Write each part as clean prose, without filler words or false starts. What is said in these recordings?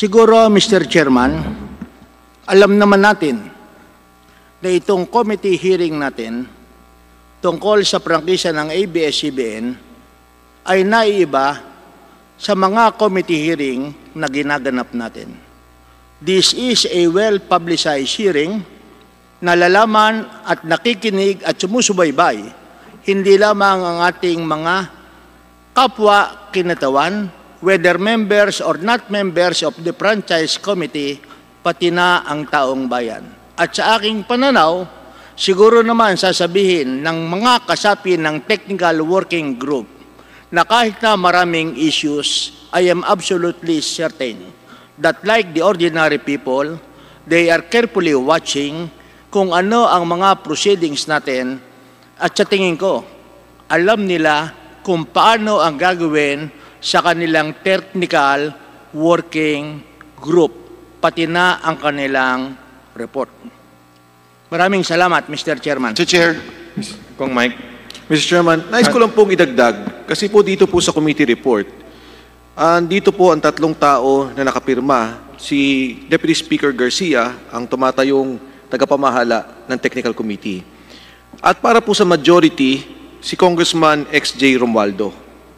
Siguro, Mr. Chairman, alam naman natin na itong committee hearing natin tungkol sa prangkisa ng ABS-CBN ay naiiba sa mga committee hearing na ginaganap natin. This is a well-publicized hearing na lalaman at nakikinig at sumusubaybay hindi lamang ang ating mga kapwa kinatawan, whether members or not members of the franchise committee, pati na ang taong bayan. At sa aking pananaw, siguro naman sasabihin ng mga kasapi ng technical working group na kahit na maraming issues, I am absolutely certain that like the ordinary people, they are carefully watching kung ano ang mga proceedings natin at sa tingin ko, alam nila kung paano ang gagawin sa kanilang technical working group, pati na ang kanilang report. Maraming salamat, Mr. Chairman. Mr. Chair. Kong Mike. Mr. Chairman, nais ko lang pong idagdag, kasi po dito po sa committee report, dito po ang tatlong tao na nakapirma, si Deputy Speaker Garcia, ang tumatayong tagapamahala ng Technical Committee. At para po sa majority, si Congressman XJ Romualdo.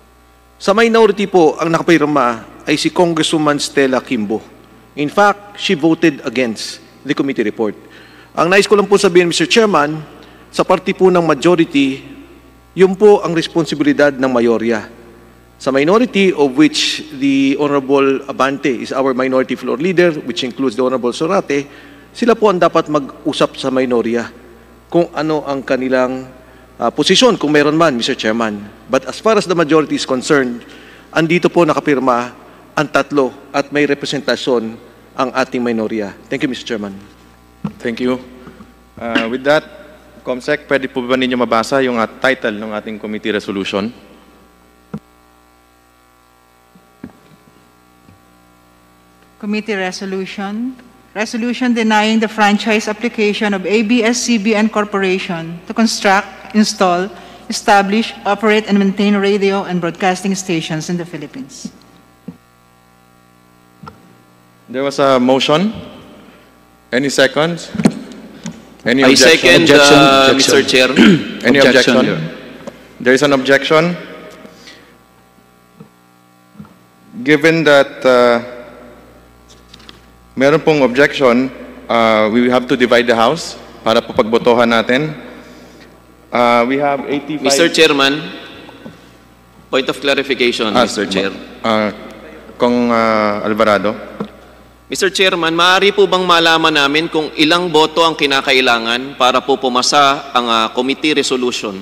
Sa minority po, ang nakapirma ay si Congresswoman Stella Kimbo. In fact, she voted against the committee report. Ang nais ko lang po sabihin, Mr. Chairman, sa party po ng majority, yun po ang responsibilidad ng mayorya. Sa minority, of which the Honorable Abante is our minority floor leader, which includes the Honorable Sorate, sila po ang dapat mag-usap sa minorya kung ano ang kanilang posisyon, kung meron man, Mr. Chairman. But as far as the majority is concerned, andito po nakapirma ang tatlo at may representasyon ang ating minorya. Thank you, Mr. Chairman. Thank you. With that, Comsec, pwede po ba ninyo mabasa yung title ng ating committee resolution? Committee resolution. Resolution denying the franchise application of ABS-CBN Corporation to construct, install, establish, operate, and maintain radio and broadcasting stations in the Philippines. There was a motion. Any seconds? Any I objection? second, Mr. Chair. Any objection? There is an objection. Given that meron pong objection, we have to divide the House para po pagbotohan natin. We have 85... Mr. Chairman, point of clarification, Mr. Chair. Kong Alvarado. Mr. Chairman, maaari po bang malaman namin kung ilang boto ang kinakailangan para po pumasa ang committee resolution?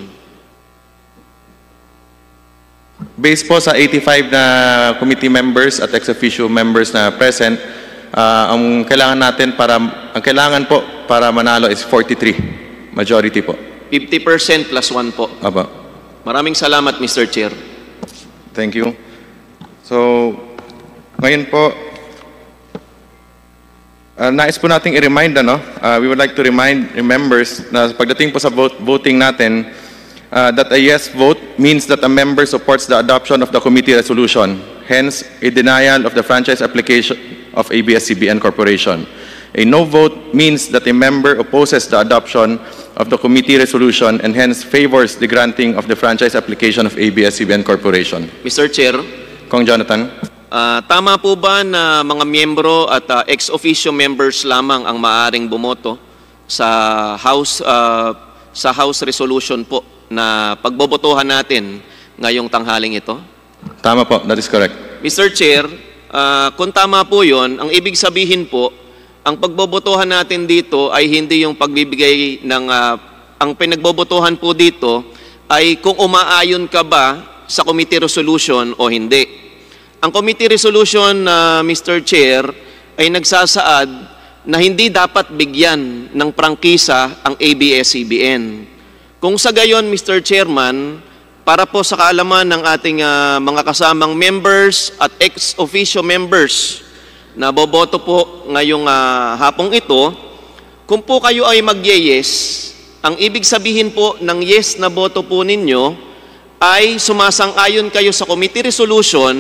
Based po sa 85 na committee members at ex-officio members na present, ang kailangan po para manalo is 43, majority po. 50% plus 1 po. Aba. Maraming salamat, Mr. Chair. Thank you. So, ngayon po, nais po nating i-remind, we would like to remind members na pagdating po sa voting natin, that a yes vote means that a member supports the adoption of the committee resolution. Hence, a denial of the franchise application of ABS-CBN Corporation. A no vote means that a member opposes the adoption of the committee resolution and hence favors the granting of the franchise application of ABS-CBN Corporation. Mr. Chair. Kong Jonathan. Tama po ba na mga miyembro at ex-officio members lamang ang maaaring bumoto sa House resolution po na pagbobotohan natin ngayong tanghaling ito? Tama po, that is correct. Mr. Chair, kung tama po yun, ang ibig sabihin po, ang pagbobotohan natin dito ay hindi yung pagbibigay ng, ang pinagbobotohan po dito ay kung umaayon ka ba sa committee resolution o hindi. Ang committee resolution, Mr. Chair, ay nagsasaad na hindi dapat bigyan ng prangkisa ang ABS-CBN. Kung sa gayon, Mr. Chairman, para po sa kaalaman ng ating mga kasamang members at ex-officio members na boboto po ngayong hapong ito, kung po kayo ay mag-yes, ang ibig sabihin po ng yes na boto po ninyo ay sumasang-ayon kayo sa committee resolution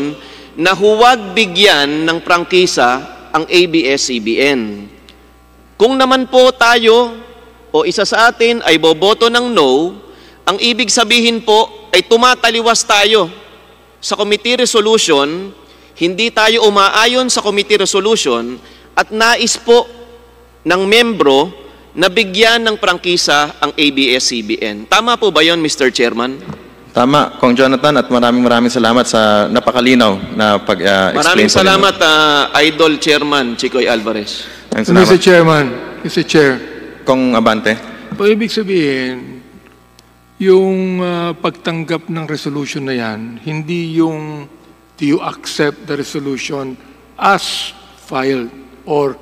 na huwag bigyan ng prangkisa ang ABS-CBN. Kung naman po tayo o isa sa atin ay boboto ng no, ang ibig sabihin po ay tumataliwas tayo sa committee resolution, hindi tayo umaayon sa committee resolution at nais po ng membro na bigyan ng prangkisa ang ABS-CBN. Tama po ba yon, Mr. Chairman? Tama, Kong Jonathan, at maraming salamat sa napakalinaw na pag-explain. Maraming salamat, Idol Chairman Chicoy Alvarez. Mr. Chairman, Mr. Chair, Kong Abante. so ibig sabihin, yung pagtanggap ng resolution na yan, hindi yung do you accept the resolution as filed or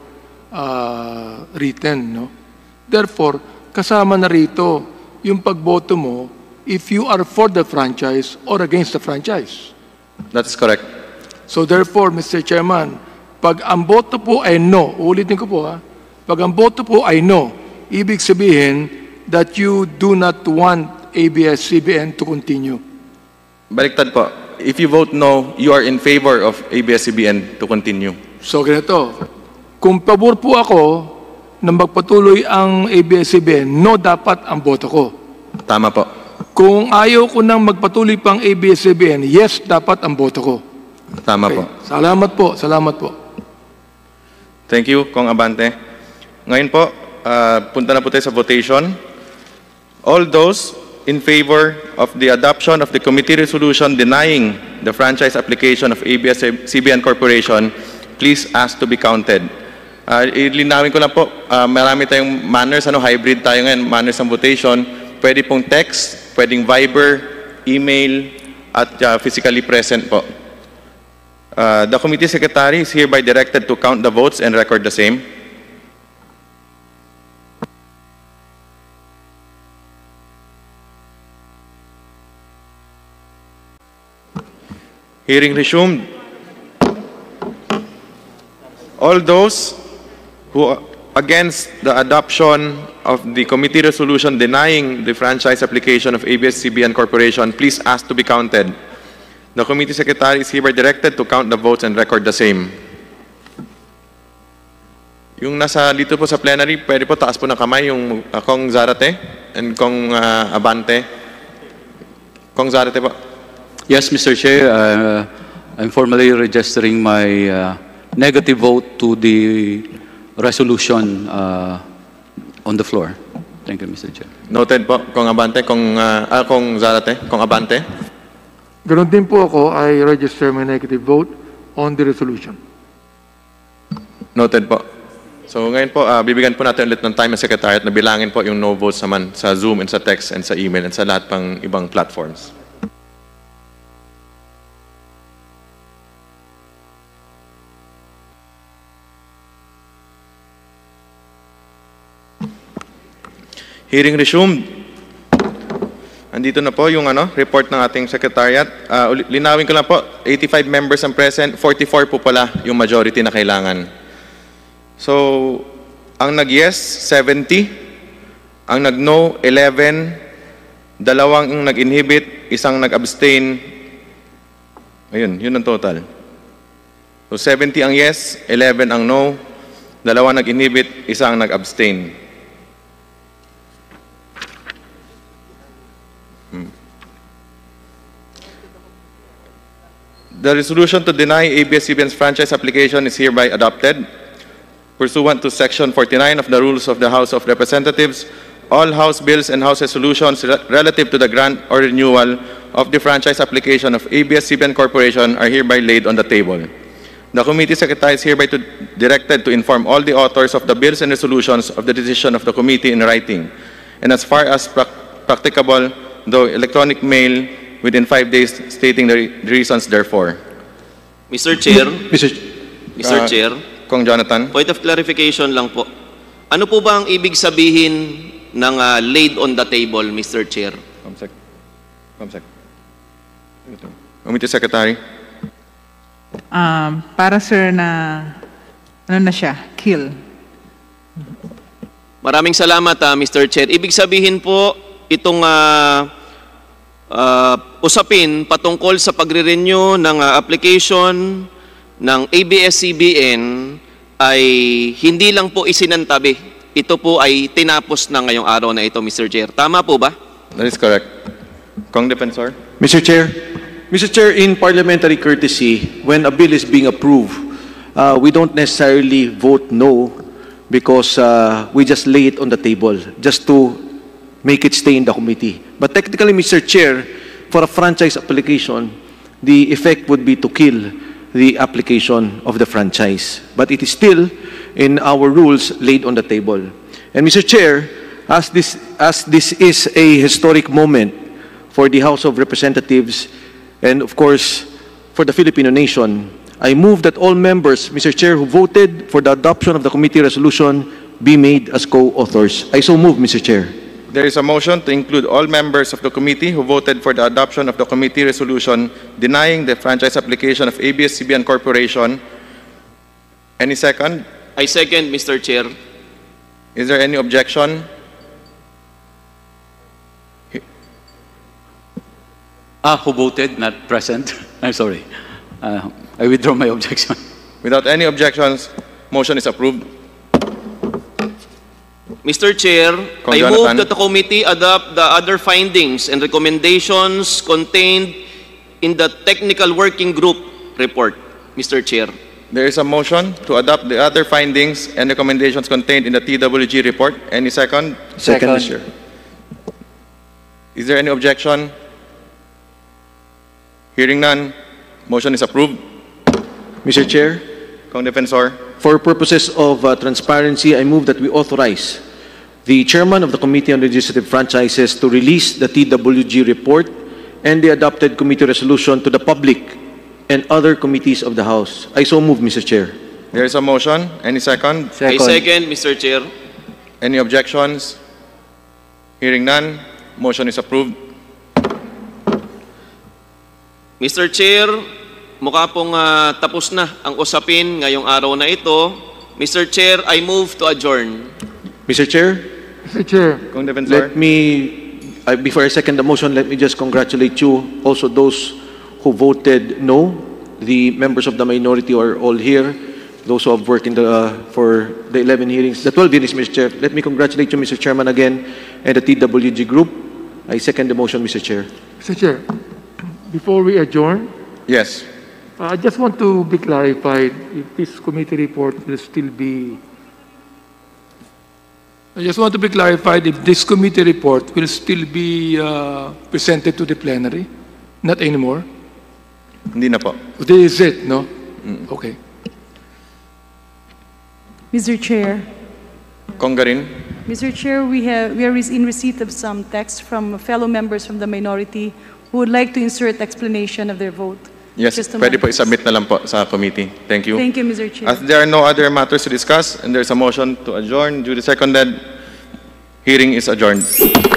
written, no? Therefore, kasama na rito yung pagboto mo if you are for the franchise or against the franchise. That's correct. So therefore, Mr. Chairman, pag ang boto po ay no, ulitin ko po pag ang boto po ay no, ibig sabihin that you do not want ABS-CBN to continue. Baliktad po. If you vote no, you are in favor of ABS-CBN to continue. So ganito, kung pabor po ako na magpatuloy ang ABS-CBN, no dapat ang boto ko. Tama po. Kung ayaw ko nang magpatuloy pang ABS-CBN, yes dapat ang boto ko. Tama po. Salamat po, salamat po. Thank you, Kong Abante. Ngayon po, punta na po tayo sa votation. All those in favor of the adoption of the committee resolution denying the franchise application of ABS-CBN Corporation, please ask to be counted. Ilinawin ko lang po, marami tayong manners, hybrid tayo ngayon, manners ng votation. Pwede pong text, pwedeng Viber, email, at physically present po. The committee secretary is hereby directed to count the votes and record the same. Hearing resumed. All those who are against the adoption of the committee resolution denying the franchise application of ABS-CBN Corporation, please ask to be counted. The committee secretary is hereby directed to count the votes and record the same. Yung nasa dito po sa plenary, pwede po taas po ng kamay yung Kong Zarate and Kong Abante. Kong Zarate po. Yes, Mr. Chair, I'm formally registering my negative vote to the resolution on the floor. Thank you, Mr. Chair. Noted po, Kong Abante, Kong Zarate, Kong Abante. Ganon din po ako, I register my negative vote on the resolution. Noted po. So ngayon po, bibigyan po natin ulit ng time ng Secretariat na bilangin po yung no votes naman sa Zoom and sa text and sa email and sa lahat pang ibang platforms. Hearing resumed. Andito na po yung report ng ating Secretariat. Linawin ko lang po, 85 members ang present, 44 po pala yung majority na kailangan. So, ang nag-yes, 70. Ang nag-no, 11. Dalawang yung nag-inhibit, isang nag-abstain. Ayun, yun ang total. So, 70 ang yes, 11 ang no. Dalawang nag-inhibit, isang nag-abstain. The resolution to deny ABS-CBN's franchise application is hereby adopted. Pursuant to Section 49 of the Rules of the House of Representatives, all House bills and House resolutions relative to the grant or renewal of the franchise application of ABS-CBN Corporation are hereby laid on the table. The committee secretary is hereby directed to inform all the authors of the bills and resolutions of the decision of the committee in writing, and as far as practicable, though electronic mail, within 5 days, stating the reasons therefore. Mr. Chair, Mr. Chair, Kong Jonathan. Point of clarification lang po. Ano po ba ang ibig sabihin ng laid on the table, Mr. Chair? Comsec. Committee Secretary. Para sir na, na siya, kill. Maraming salamat, Mr. Chair. Ibig sabihin po, itong usapin patungkol sa pagre-renew ng application ng ABS-CBN ay hindi lang po isinantabi. Ito po ay tinapos na ngayong araw na ito, Mr. Chair. Tama po ba? That is correct. Kong Defensor. Mr. Chair, in parliamentary courtesy, when a bill is being approved, we don't necessarily vote no because we just lay it on the table just to make it stay in the committee. But technically, Mr. Chair, for a franchise application, the effect would be to kill the application of the franchise. But it is still in our rules laid on the table. And Mr. Chair, as this is a historic moment for the House of Representatives and of course for the Filipino nation, I move that all members, Mr. Chair, who voted for the adoption of the committee resolution be made as co-authors. I so move, Mr. Chair. There is a motion to include all members of the committee who voted for the adoption of the committee resolution denying the franchise application of ABS-CBN Corporation. Any second? I second, Mr. Chair. Is there any objection? Who voted, not present? I'm sorry. I withdraw my objection. Without any objections, motion is approved. Mr. Chair, Kong I Jonathan. move that the committee adopt the other findings and recommendations contained in the technical working group report, Mr. Chair. There is a motion to adopt the other findings and recommendations contained in the TWG report. Any second? Second, Mr. Chair. Is there any objection? Hearing none, motion is approved. Mr. Chair, Kong Defensor. for purposes of transparency, I move that we authorize the chairman of the Committee on Legislative Franchises to release the TWG report and the adopted committee resolution to the public and other committees of the House. I so move, Mr. Chair. There is a motion. Any second? I second, Mr. Chair. Any objections? Hearing none, motion is approved. Mr. Chair, mukha pong tapos na ang usapin ngayong araw na ito. Mr. Chair, I move to adjourn. Mr. Chair, Mr. Chair, Kong Defensor. let me, before I second the motion, let me just congratulate you, also those who voted no. The members of the minority are all here. Those who have worked in for the 11 hearings, the 12 hearings, Mr. Chair. Let me congratulate you, Mr. Chairman, again, and the TWG group. I second the motion, Mr. Chair. Mr. Chair, before we adjourn, Yes. I just want to be clarified if this committee report will still be. I just want to be clarified if this committee report will still be presented to the plenary, not anymore. Hindi na po. This is it, no? Okay. Mr. Chair, Kong Garin. Mr. Chair, we are in receipt of some text from fellow members from the minority who would like to insert explanation of their vote. Yes, Just a pwede moment. po isubmit na lang po sa committee. Thank you. Thank you, Mr. Chair. As there are no other matters to discuss and there's a motion to adjourn, duly seconded, hearing is adjourned.